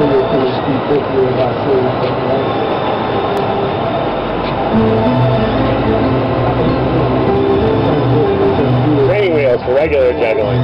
Training wheels for regular juggling.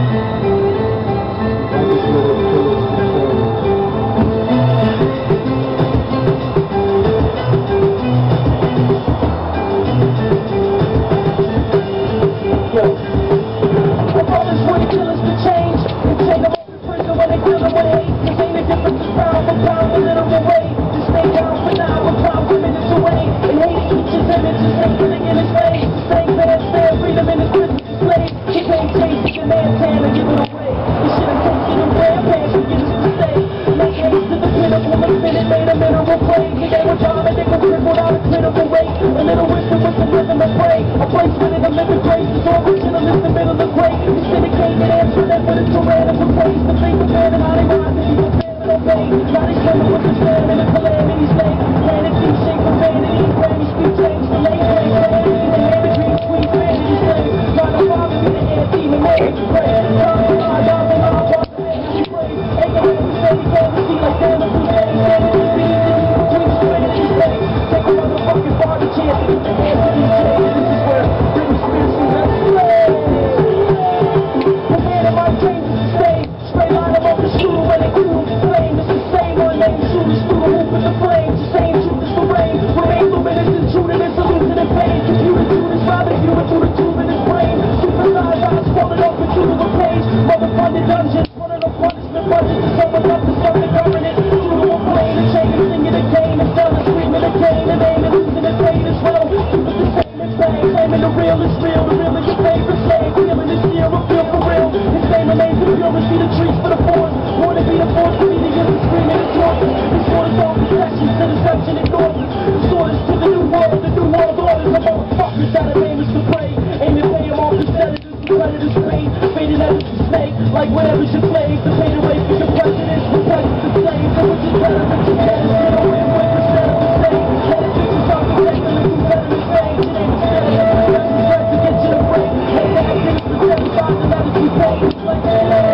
Like whatever you play, the pay the rate for your presidents, the president's the same. So it's just better than you get, you know, win with the set of the same. Let it just talk to take a little better than fame. It ain't the set of the best friend to get you to break. Hey, that thing is the 75 to let it be paid. It's like,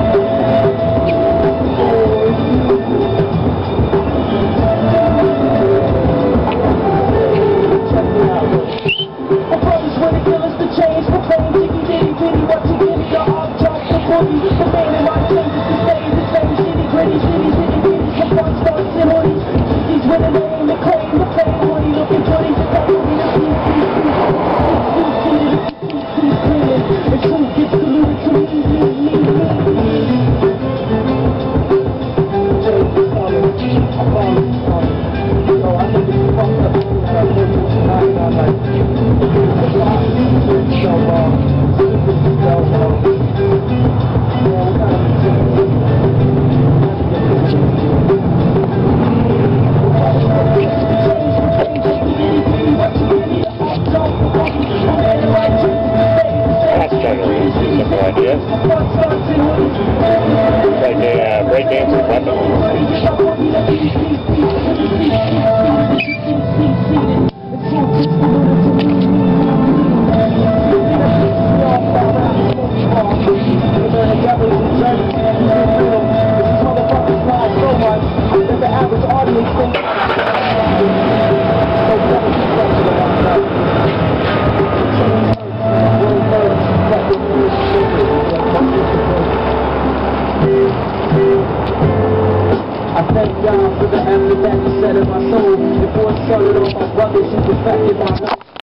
check me out. My brothers when they kill us to change. We're playing jiggy ditty bitty, what you get is the hard job. The man in my changes to stay the same city, gritty cities, hitting bitties, some fun starts and hoodies. Cities with a name, the claim, the fame, money looking 20s, the time to be the screaming, the truth gets diluted to me. Jay, it's coming, I promise it's coming. So I think it's fucked up that I'm living tonight, and I'm like, Attached Juggling is a simple idea. It's like a breakdancing weapon. I thank God for the effort that you set in my soul. Before it started off, my brothers who perfected my